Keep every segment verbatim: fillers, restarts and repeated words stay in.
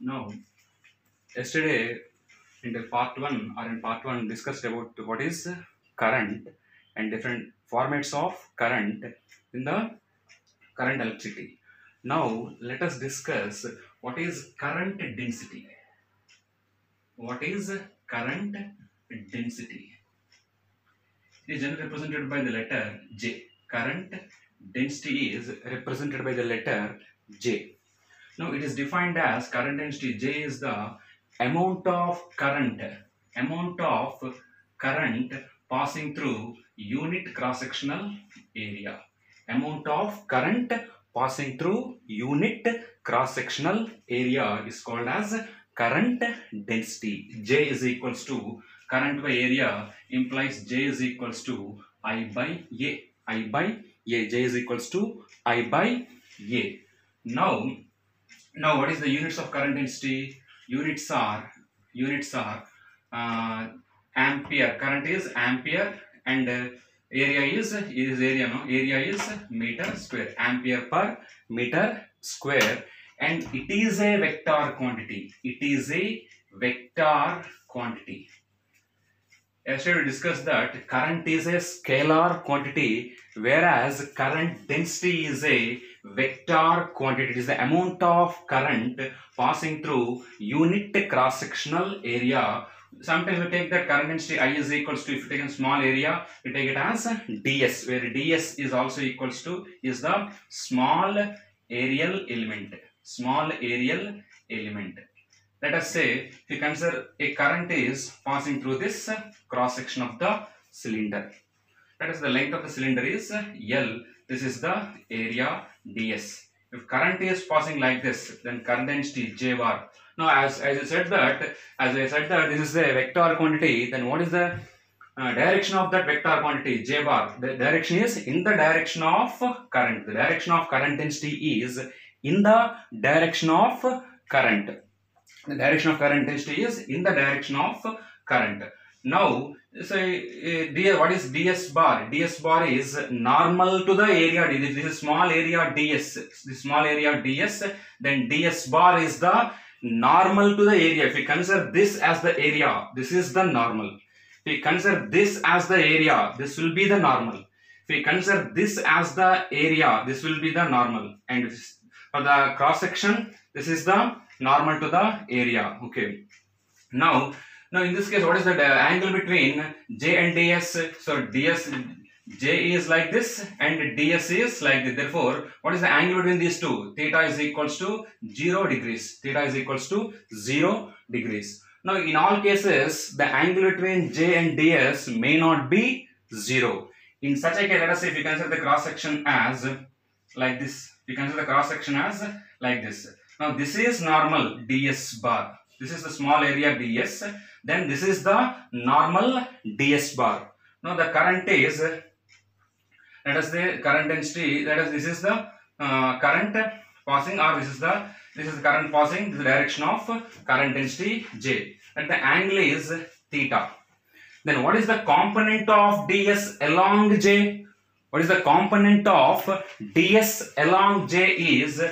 Now, yesterday in the part one or in part one discussed about what is current and different formats of current in the current electricity. Now, let us discuss what is current density. What is current density? It is generally represented by the letter J. Current density is represented by the letter J. Now it is defined as current density. J is the amount of current, amount of current passing through unit cross-sectional area. Amount of current passing through unit cross-sectional area is called as current density. J is equals to current by area implies J is equals to I by A. I by A. J is equals to I by A. Now, now what is the units of current density? Units are units are uh, ampere. Current is ampere and uh, area is is area no area is meter square. Ampere per meter square, and it is a vector quantity. It is a vector quantity. Yesterday we discussed that current is a scalar quantity, whereas current density is a vector quantity. It is the amount of current passing through unit cross-sectional area. Sometimes we take that current density I is equals to, if you take a small area, we take it as ds, where ds is also equals to is the small areal element. Small areal element. Let us say, if you consider a current is passing through this cross section of the cylinder. That is, the length of the cylinder is L. This is the area ds. If current is passing like this, then current density J bar. Now, as, as I said that, as I said that this is a vector quantity, then what is the uh, direction of that vector quantity J bar? The direction is in the direction of current. The direction of current density is in the direction of current. The direction of current density is in the direction of current. Now, say uh, what is ds bar? Ds bar is normal to the area. This is small area ds. This small area ds. Then ds bar is the normal to the area. If we consider this as the area, this is the normal. If we consider this as the area, this will be the normal. If we consider this as the area, this will be the normal. And for the cross section, this is the normal to the area. Okay. Now, now in this case, what is the angle between J and ds? So ds, J is like this and ds is like this. Therefore, what is the angle between these two? Theta is equals to zero degrees. Theta is equals to zero degrees. Now, in all cases, the angle between J and ds may not be zero. In such a case, let us say if you consider the cross section as like this. You consider the cross section as like this. Now, this is normal ds bar. This is the small area ds. Then this is the normal ds bar. Now, the current is, let us say current density, that is, this is the uh, current passing, or this is the this is the current passing, this is the direction of current density J. And the angle is theta. Then what is the component of ds along J? What is the component of ds along J is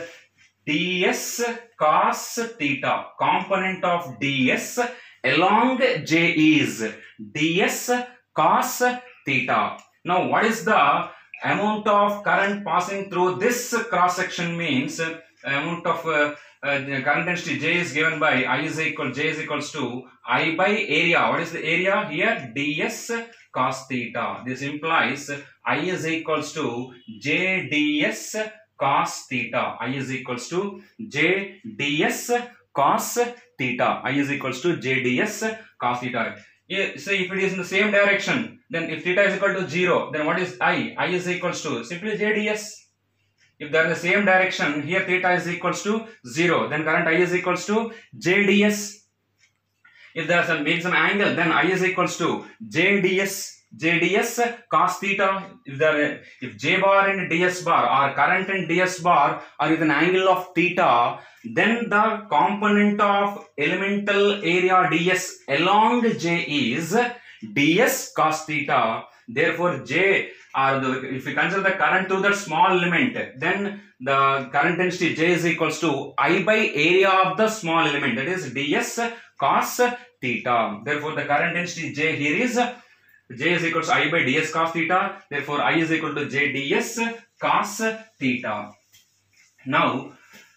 ds cos theta. Component of ds along J is ds cos theta. Now, what is the amount of current passing through this cross section? Means uh, amount of uh, uh, the current density J is given by I is equal J is equals to I by area. What is the area here? Ds cos theta. This implies I is equals to J ds cos theta. I is equals to J ds cos theta. I is equals to J ds cos theta. Yeah, say if it is in the same direction, then if theta is equal to zero, then what is I? I is equals to simply J ds. If they are in the same direction, here theta is equals to zero, then current I is equals to J ds. If there is some make some angle, then I is equals to J ds. J ds cos theta. If there if J bar and ds bar or current and ds bar are with an angle of theta, then the component of elemental area ds along J is ds cos theta. Therefore, J, or the, if we consider the current through that small element, then the current density J is equals to I by area of the small element, that is ds cos theta. Therefore, the current density J here is J is equal to I by ds cos theta. Therefore, I is equal to J ds cos theta. Now,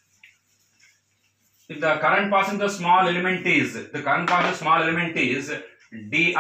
if the current passing the small element is, the current passing the small element is di,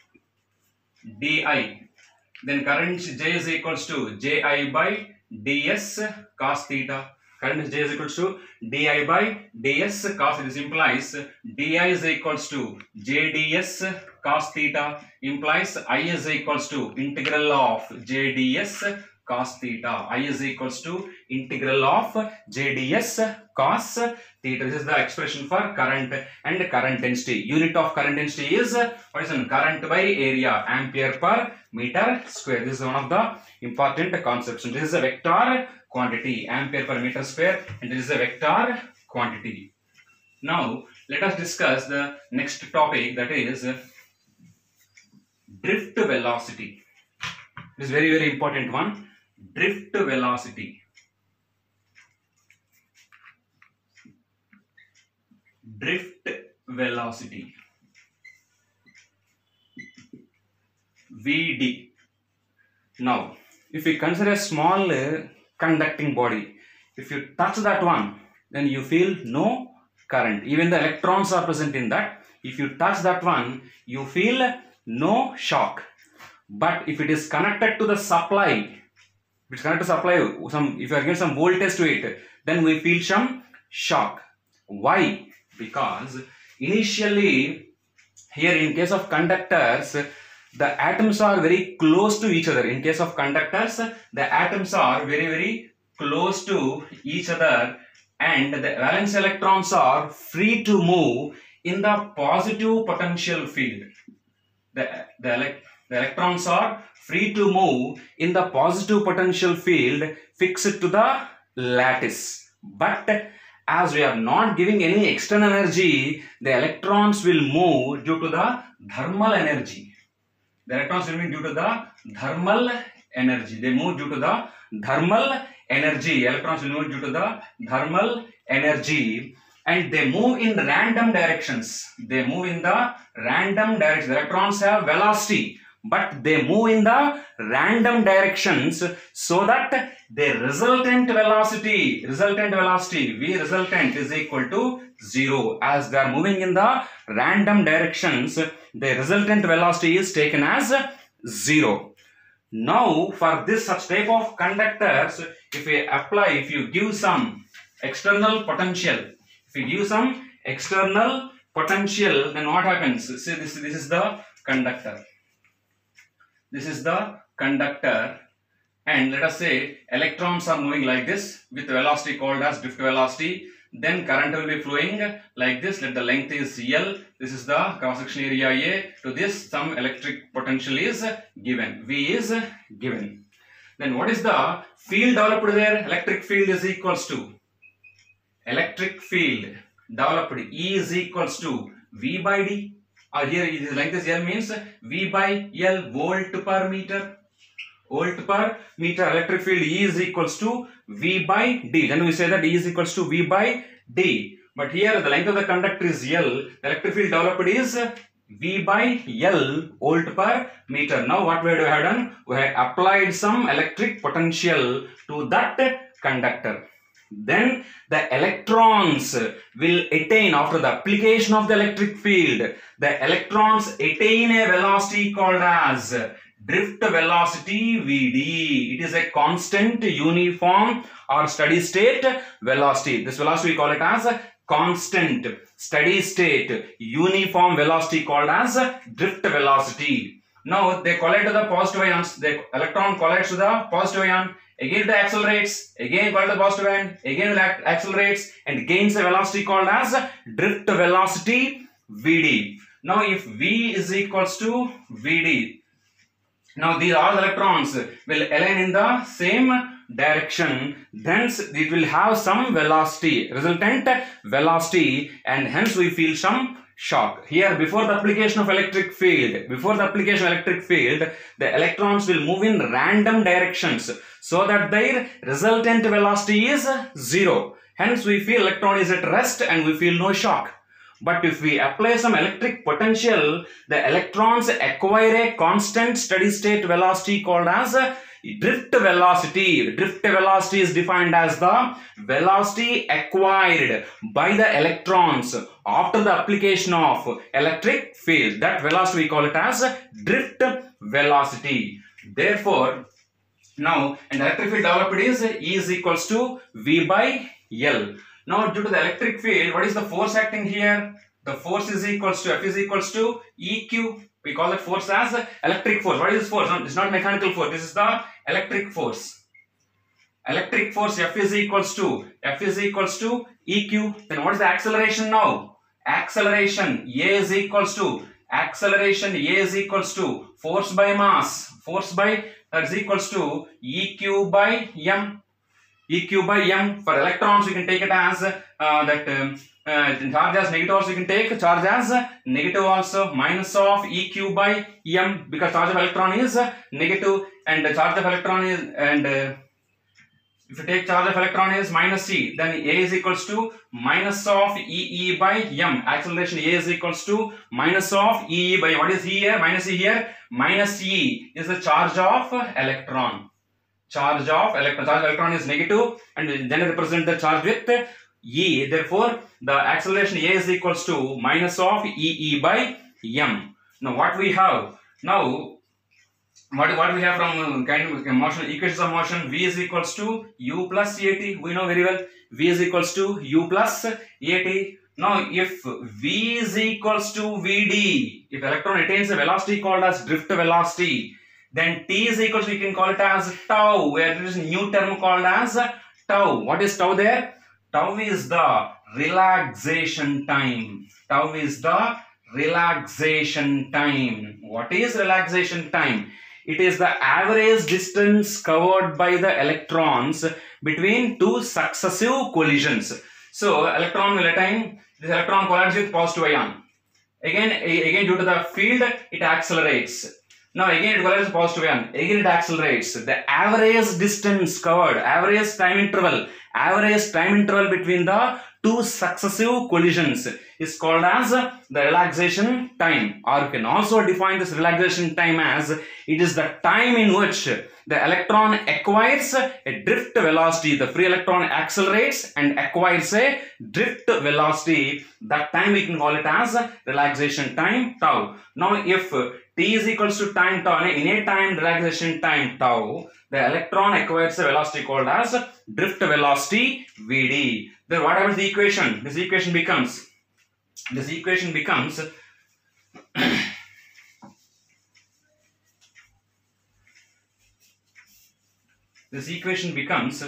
di, then current J is equals to Ji by ds cos theta. Current J is equals to di by ds cos. This implies di is equals to J ds cos theta, implies I is equals to integral of J ds cos theta. I is equals to integral of J ds cos theta. This is the expression for current and current density. Unit of current density is, what is it? Current by area, ampere per meter square. This is one of the important concepts. This is a vector quantity, ampere per meter square, and this is a vector quantity. Now, let us discuss the next topic, that is drift velocity. This is very, very important one. Drift velocity. Drift velocity. V D. Now, if we consider a small uh, conducting body, if you touch that one, then you feel no current. Even the electrons are present in that. If you touch that one, you feel no shock. But if it is connected to the supply, if it's connected to supply, some, if you are giving some voltage to it, then we feel some shock. Why? Because initially, here in case of conductors, the atoms are very close to each other. In case of conductors, the atoms are very, very close to each other, and the valence electrons are free to move in the positive potential field. The, the, elect, the electrons are free to move in the positive potential field fixed to the lattice. But as we are not giving any external energy, the electrons will move due to the thermal energy. The electrons will move due to the thermal energy. They move due to the thermal energy. Electrons will move due to the thermal energy, and they move in random directions. They move in the random direction. The electrons have velocity, but they move in the random directions, so that the resultant velocity, resultant velocity, V resultant is equal to zero. As they are moving in the random directions, the resultant velocity is taken as zero. Now, for this such type of conductors, if we apply, if you give some external potential, if you give some external potential, then what happens? See, this, this is the conductor. This is the conductor, and let us say electrons are moving like this with velocity called as drift velocity. Then current will be flowing like this. Let the length is L. This is the cross-section area A. To this, some electric potential is given. V is given. Then what is the field developed there? Electric field is equals to, electric field developed E is equals to V by D. Or here it is like this, L means V by L, volt per meter. Volt per meter. Electric field E is equals to V by D. Then we say that E is equals to V by D. But here the length of the conductor is L. The electric field developed is V by L, volt per meter. Now what we have done? We have applied some electric potential to that conductor. Then the electrons will attain, after the application of the electric field, the electrons attain a velocity called as drift velocity V D. It is a constant, uniform or steady state velocity. This velocity we call it as constant, steady state, uniform velocity called as drift velocity. Now they collide to the positive ions. The electron collides to the positive ion. Again it accelerates, again collides to the positive ion, again it accelerates and gains a velocity called as drift velocity V D. Now if V is equals to V D, now these all electrons will align in the same direction, hence it will have some velocity, resultant velocity, and hence we feel some shock. Here, before the application of electric field, before the application of electric field, the electrons will move in random directions so that their resultant velocity is zero. Hence, we feel electron is at rest and we feel no shock. But if we apply some electric potential, the electrons acquire a constant steady state velocity called as drift velocity. Drift velocity is defined as the velocity acquired by the electrons after the application of electric field. That velocity we call it as drift velocity. Therefore, now an electric field developed is E is equals to V by L. Now, due to the electric field, what is the force acting here? The force is equals to F is equals to E Q. We call that force as electric force. What is this force? It's not mechanical force. This is the electric force. Electric force F is equals to F is equals to E Q. Then what is the acceleration now? Acceleration A is equals to acceleration A is equals to force by mass. Force by that is equals to E Q by M. E Q by M. For electrons, we can take it as uh, that um, uh, charge as negative also, we can take charge as negative also, minus of E Q by M, because charge of electron is negative and the charge of electron is, and uh, if you take charge of electron is minus E, then A is equals to minus of E E by M. Acceleration A is equals to minus of E E by, what is E here? Minus E here. Minus E is the charge of electron. Charge of electron. Charge of electron is negative and then represent the charge with E. Therefore, the acceleration A is equals to minus of E E by M. Now, what we have? Now, what, what we have from kind of motion, equations of motion, V is equals to U plus A T. We know very well. V is equals to U plus A T. Now, if V is equals to V D, if electron attains a velocity called as drift velocity, then T is equals to, we can call it as tau, where there is a new term called as tau. What is tau there? Tau is the relaxation time. Tau is the relaxation time. What is relaxation time? It is the average distance covered by the electrons between two successive collisions. So, electron will attain, this electron collides with positive ion. Again, again due to the field, it accelerates. Now again it collides positive ion, again it accelerates. The average distance covered, average time interval, average time interval between the two successive collisions is called as the relaxation time. Or you can also define this relaxation time as it is the time in which the electron acquires a drift velocity. The free electron accelerates and acquires a drift velocity. That time we can call it as relaxation time tau. Now if T is equals to time tau, in a time relaxation time tau, the electron acquires a velocity called as drift velocity V D. Then what happens to the equation? This equation becomes, this equation becomes this equation becomes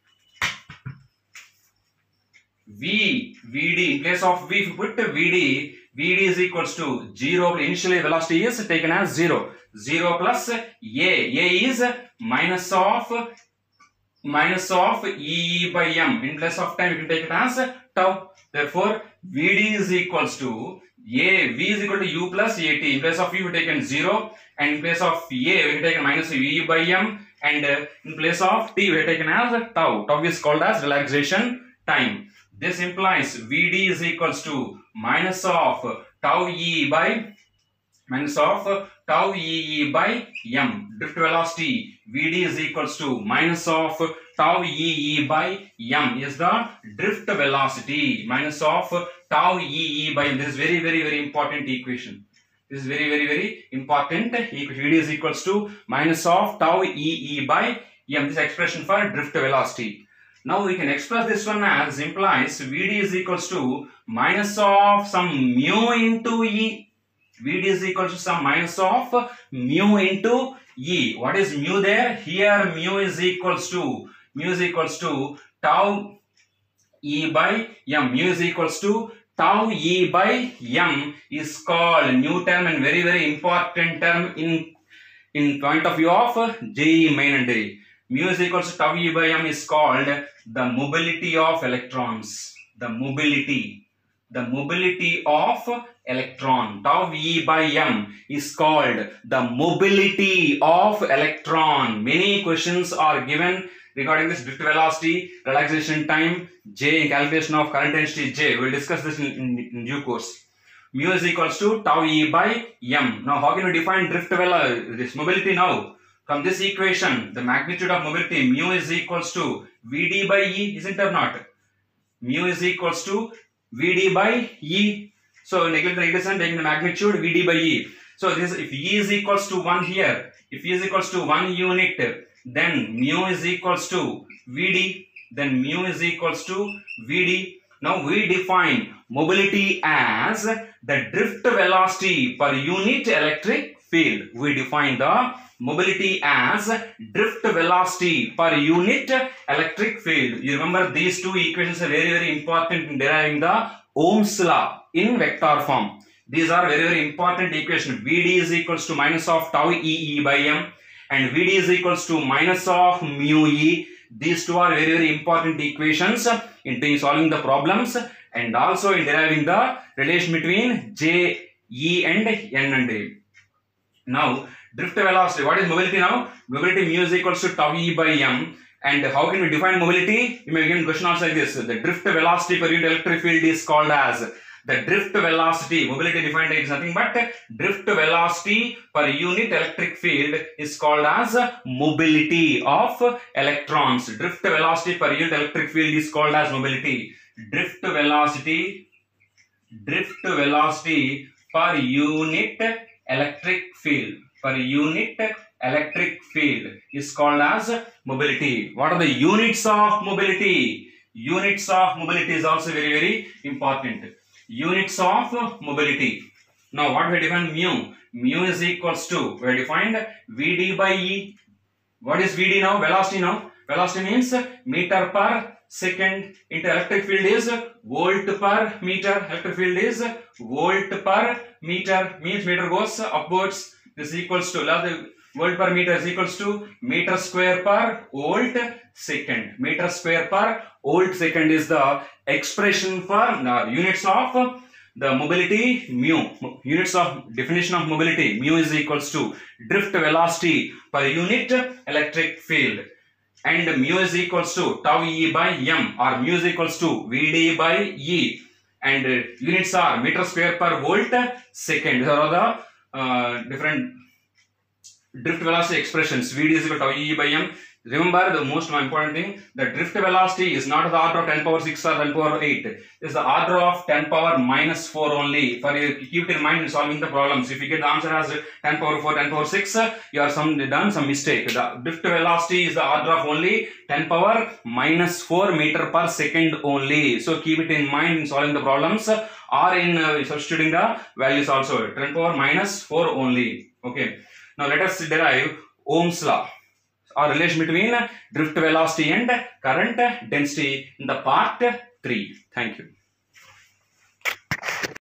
V, VD, in place of V, if you put V D, V D is equals to zero, initially velocity is taken as zero, zero plus A, A is minus of, minus of E by M, in place of time you can take it as tau, therefore V D is equals to A, V is equal to U plus A T, in place of U we taken zero, and in place of A we have taken minus E by M, and uh, in place of T we have taken as tau, tau is called as relaxation time. This implies V D is equals to minus of tau E by minus of tau E E by M. Drift velocity V D is equals to minus of tau E E by M is the drift velocity. Minus of tau E E by M. This is very very very important equation. This is very very very important. V D is equals to minus of tau E E by M. This expression for drift velocity. Now we can express this one as implies V D is equals to minus of some mu into E. V D is equals to some minus of mu into E. What is mu there? Here mu is equals to, mu is equals to tau E by M. Mu is equals to tau E by M is called new term and very very important term in, in point of view of J E E main and day. Mu is equals to tau E by M is called the mobility of electrons. The mobility. the mobility of electron. Tau E by m is called the mobility of electron. Many questions are given regarding this drift velocity, relaxation time, J, calculation of current density J. We will discuss this in, in, in due course. Mu is equals to tau E by m. Now, how can we define drift velocity, this mobility now? From this equation, the magnitude of mobility mu is equals to V d by E, isn't it not? Mu is equals to V d by E. So, neglect the negative sign, taking the magnitude V d by E. So, this if E is equals to one here, if E is equals to one unit, then mu is equals to V d, then mu is equals to V d. Now, we define mobility as the drift velocity per unit electric field. We define the mobility as drift velocity per unit electric field. You remember these two equations are very very important in deriving the Ohm's law in vector form. These are very very important equations. V d is equals to minus of tau E E by m and V d is equals to minus of mu E. These two are very very important equations in solving the problems and also in deriving the relation between J, E and N and A. Now, drift velocity, what is mobility now? Mobility mu is equals to tau E by m. And how can we define mobility? You may begin question also like this. The drift velocity per unit electric field is called as the drift velocity. Mobility defined is nothing but drift velocity per unit electric field is called as mobility of electrons. Drift velocity per unit electric field is called as mobility. Drift velocity, drift velocity per unit electric field, per unit electric field is called as mobility. What are the units of mobility? Units of mobility is also very very important. Units of mobility. Now, what we define mu? Mu is equals to, we defined V d by E. What is V d now? Velocity now. Velocity means meter per second into electric field is volt per meter. Electric field is volt per meter. Means meter goes upwards. This is equals to, the volt per meter is equals to meter square per volt second. Meter square per volt second is the expression for uh, units of the mobility mu. Units of definition of mobility mu is equals to drift velocity per unit electric field. And mu is equals to tau E by m or mu is equals to V d by E. And uh, units are meter square per volt second. These are the uh, different drift velocity expressions. V d is equal to tau E by m. Remember the most important thing, the drift velocity is not the order of ten power six or ten power eight. It is the order of ten power minus four only. For you keep it in mind in solving the problems. If you get the answer as ten power four, ten power six, you are some done some mistake. The drift velocity is the order of only ten power minus four meter per second only. So keep it in mind in solving the problems or in uh, substituting the values also. ten power minus four only. Okay. Now let us derive Ohm's law, or relation between drift velocity and current density in the part three. Thank you.